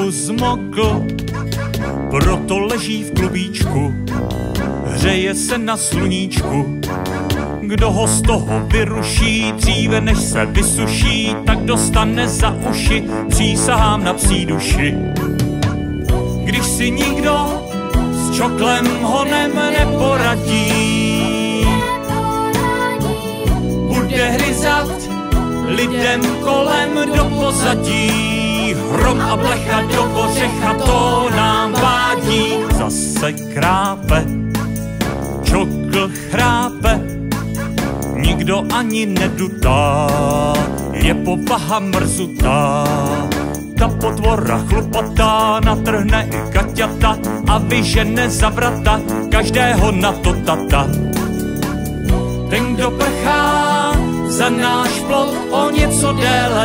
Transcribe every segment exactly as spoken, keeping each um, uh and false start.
trochu zmokl, proto leží v klubíčku, hřeje se na sluníčku. Kdo ho z toho vyruší, dříve než se vysuší, tak dostane za uši, přísahám na psí duši. Když si nikdo s čoklem honem neporadí, bude hryzat lidem kolem do pozadí, hrom a blecha do kořecha, to nám vádí. Zase krápe, čokl chrápe, nikdo ani nedutá, je povaha mrzutá. Ta potvora chlupatá natrhne i kaťata a vyžene za vrata každého na to tata. Ten, kdo prchá za náš plot o něco déle,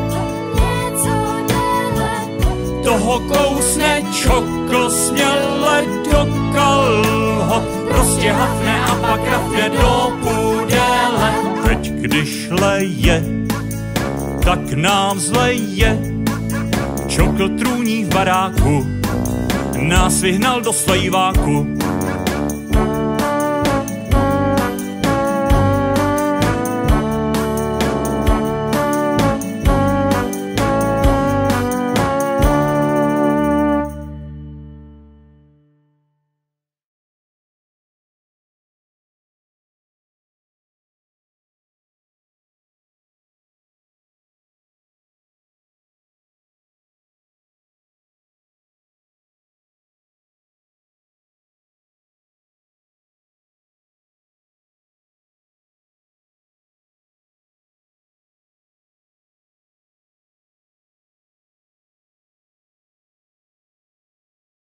toho kousne čokl směle do kalhot, prostě hafne a pak rafne do půdele. Teď, když leje, tak nám zleje, čokl trůní v baráku, nás vyhnal do slejváku.